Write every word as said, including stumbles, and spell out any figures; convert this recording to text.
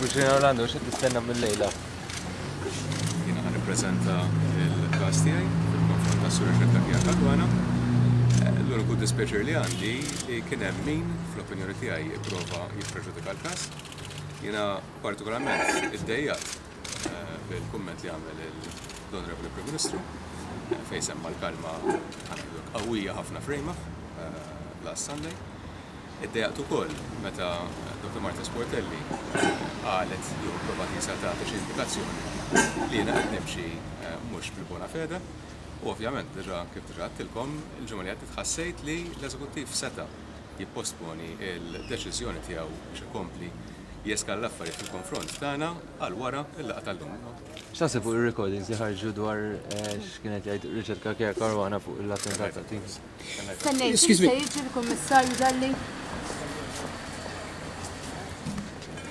Buġġina Orlando, xed tistenna mill-lejla? Jiena ħan nippreżenta l-każ tiegħi fil-konfront ta' Sur Richard Kakija Kalwana. L-uniku dispjaċir li għandi li kien hemm min fl-opinjoni tiegħi jipprova jippreġudika l-każ. Jiena partikolarment iddejjaqt bil-kumment li għamel l-Onorevoli Prim Ministru fejn semma l-kalma qawwija ħafna frejma last Sunday. Iddejjaqt ukoll meta Doktor Marta Sportelli qalet jew provat jisa tagħti xi indikazzjoni li jiena qed nimxi mhux bil-bona fede. U ovvjament diġà kif diġà għedtilkom il-ġimgħa li għaddiet ħassejt li l-Eżekuttiv seta' jipposponi l-deċiżjoni tiegħu biex ikompli jeskal l-affarijiet fil-konfront tagħna għal wara l-laqgħa tal-lum. X'taħseb fuq ir-recordings li ħarġu dwar x'kienet jgħid Richard Kakija Kalwana fuq l-attentat ta' Teams? Stennejt, se jiġi l-Kummissarju Dalli